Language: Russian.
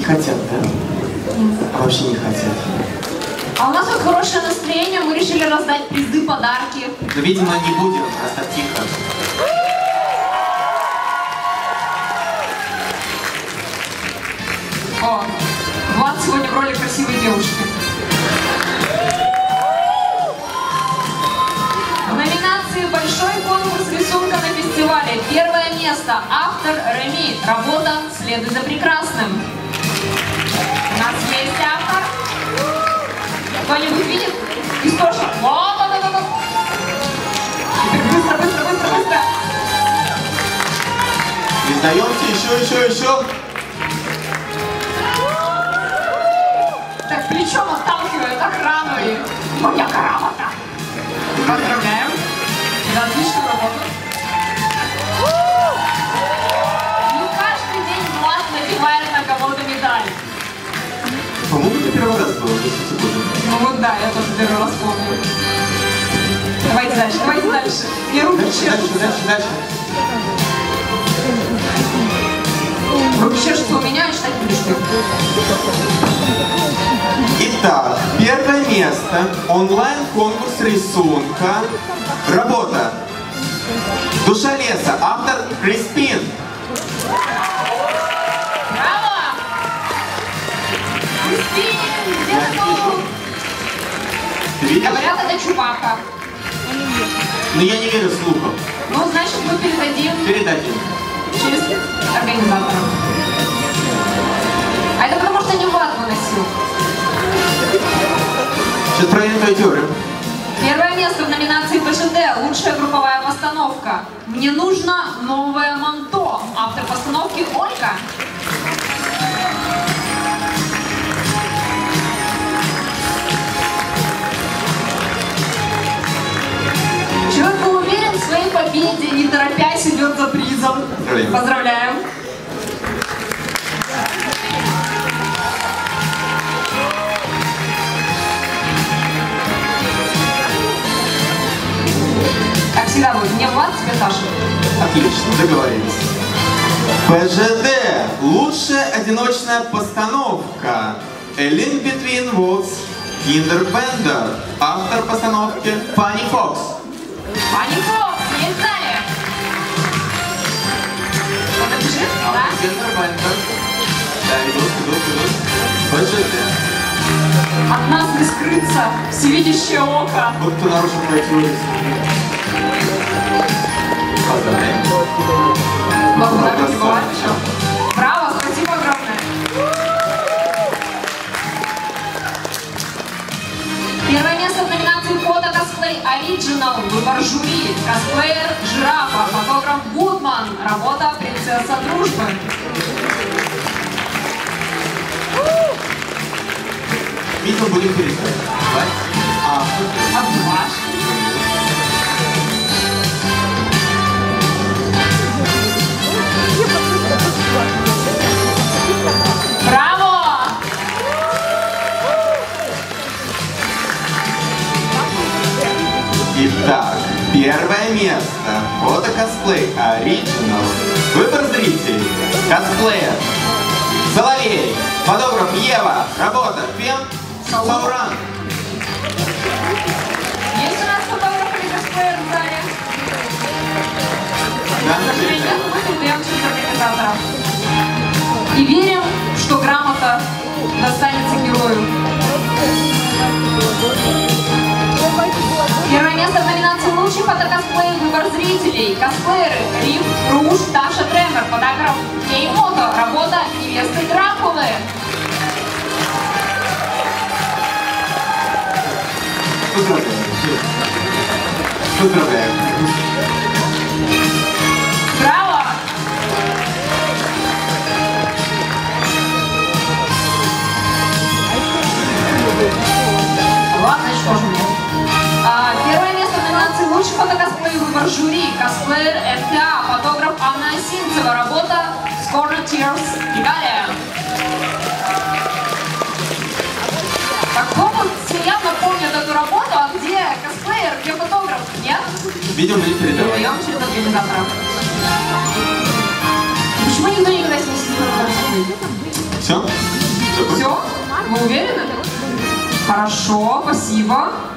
Хотят, да? А вообще не хотят. А у нас вот хорошее настроение, мы решили раздать призы, подарки. Но, видимо, не будем, просто тихо. О, Влад сегодня в роли красивой девушки. В номинации «Большой конкурс рисунка на фестивале» первое место. Автор Реми. Работа «Следуй за прекрасным». У нас есть автор. Кто-нибудь видит? Источник. Вот. Теперь быстро. Не сдаемся, еще. Так плечом отталкивает охрану и моя грамота. Поздравляем. За отличную работу. Не каждый день Влад надевает на кого-то медаль. По-моему, это первый раз было, если секунду. Ну вот да, я тоже первый раз помню. Давайте дальше. Мне руки чешутся. Дальше. Руки чешутся у меня, и читать будешь ты. Итак, первое место. Онлайн-конкурс рисунка. Работа. Душа леса. Автор Криспин. Браво! Криспин, где ты? Говорят, это Чубака. Но я не верю слухам. Ну, значит, мы передадим через организатора. А это потому, что не Влад выносил. Сейчас проверим твою теорию. Первое место в номинации ПЖД. Лучшая групповая постановка. Мне нужно новое манто. Автор постановки Ольга. Человек был уверен в своей победе, не торопясь идет за призом. Поздравляем. Как всегда будет, мне Влад, тебе Саша. Отлично, договорились. ПЖД. Лучшая одиночная постановка. A Link Between Worlds. Kinderbender. Автор постановки Фанни Фокс. Фанни Фокс, есть далее. Кто-то бежит? Да? Kinderbender. Да, идут. ПЖД. От нас не скрыться, всевидящее око. Вот кто нарушил твою теорию. Поздравляем. Благодарю, браво, спасибо огромное. Первое место в номинации фото косплей Original. Выбор жюри. Косплеер Жирафа. Фотограф Гудман. Работа принцесса дружбы. Видимо, будем перестать. Браво! Итак, первое место. Фото-косплей Original. Выбор зрителей. Косплеер Соловей. Фотограф Ева. Работа Фем Сауран. Есть у нас фотограф или косплеер в зале? Да, К сожалению, мы передаем через организатора. И верим, что грамота достанется герою. Первое место в номинации «Лучший фотокосплей. Выбор зрителей». Косплееры Риф, Руш, Таша Тремер. Фотограф Кеймото. Работа невесты Дракулы. Поздравляем. Браво! Ладно, что же мне. Первое место в номинации «Лучший фотокосплей. Выбор жюри». Косплеер РКА. Фотограф Анна Осинцева. Работа Scorner Tears. Италия. Как вот все явно помнят эту работу, а где косплеер, где фотограф? Нет? Видео будет передавать. Передаем через организатора. Почему никто никогда с ним не сидел? Все? Вы уверены? Хорошо, спасибо.